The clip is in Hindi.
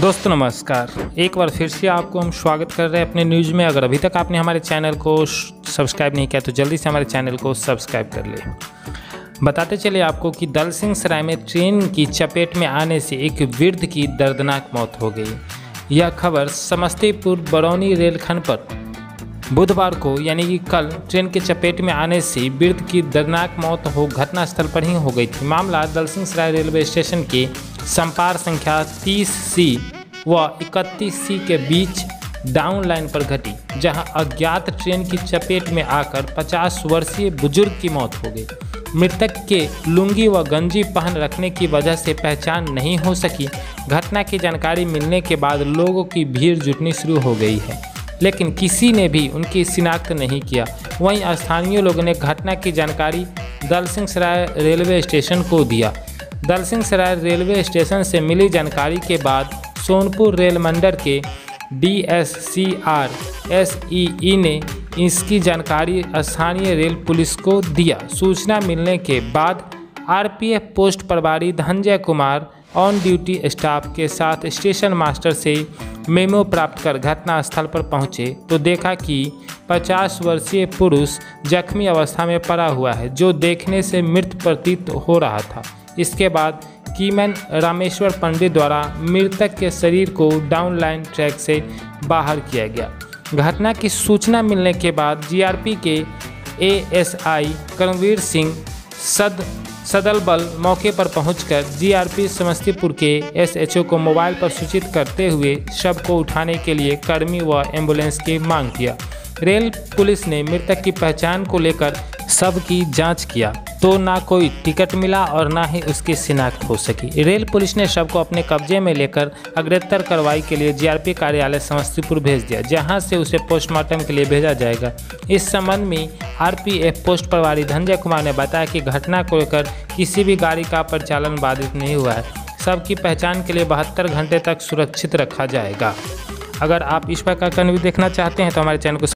दोस्तों नमस्कार। एक बार फिर से आपको हम स्वागत कर रहे हैं अपने न्यूज़ में। अगर अभी तक आपने हमारे चैनल को सब्सक्राइब नहीं किया तो जल्दी से हमारे चैनल को सब्सक्राइब कर ले। बताते चले आपको कि दलसिंहसराय में ट्रेन की चपेट में आने से एक वृद्ध की दर्दनाक मौत हो गई। यह खबर समस्तीपुर बरौनी रेलखंड पर बुधवार को यानी कि कल ट्रेन के चपेट में आने से वृद्ध की दर्दनाक मौत घटनास्थल पर ही हो गई थी। मामला दलसिंहसराय रेलवे स्टेशन के संपार संख्या 30C व 31C के बीच डाउन लाइन पर घटी, जहां अज्ञात ट्रेन की चपेट में आकर 50 वर्षीय बुजुर्ग की मौत हो गई। मृतक के लुंगी व गंजी पहन रखने की वजह से पहचान नहीं हो सकी। घटना की जानकारी मिलने के बाद लोगों की भीड़ जुटनी शुरू हो गई है, लेकिन किसी ने भी उनकी शिनाख्त नहीं किया। वहीं स्थानीय लोगों ने घटना की जानकारी दलसिंहसराय रेलवे स्टेशन को दिया। दलसिंहसराय रेलवे स्टेशन से मिली जानकारी के बाद सोनपुर रेल मंडल के DSCR SEE ने इसकी जानकारी स्थानीय रेल पुलिस को दिया। सूचना मिलने के बाद RPF पोस्ट प्रभारी Dhananjay Kumar on duty staff के साथ स्टेशन मास्टर से मेमो प्राप्त कर घटनास्थल पर पहुंचे तो देखा कि 50 वर्षीय पुरुष जख्मी अवस्था में पड़ा हुआ है, जो देखने से मृत प्रतीत हो रहा था। इसके बाद कीमैन रामेश्वर पंडित द्वारा मृतक के शरीर को डाउन लाइन ट्रैक से बाहर किया गया। घटना की सूचना मिलने के बाद GRP के ASI कर्मवीर सिंह सदल बल मौके पर पहुंचकर GRP समस्तीपुर के SHO को मोबाइल पर सूचित करते हुए शव को उठाने के लिए कर्मी व एम्बुलेंस की मांग किया। रेल पुलिस ने मृतक की पहचान को लेकर शव की जांच किया तो ना कोई टिकट मिला और ना ही उसकी शिनाख्त हो सकी। रेल पुलिस ने शव को अपने कब्जे में लेकर अग्रेतर कार्रवाई के लिए GRP कार्यालय समस्तीपुर भेज दिया, जहां से उसे पोस्टमार्टम के लिए भेजा जाएगा। इस संबंध में RPF पोस्ट प्रभारी धनंजय कुमार ने बताया कि घटना को लेकर किसी भी गाड़ी का परिचालन बाधित नहीं हुआ है। शव की पहचान के लिए 72 घंटे तक सुरक्षित रखा जाएगा। अगर आप इस प्रकार का न्यूज़ देखना चाहते हैं तो हमारे चैनल को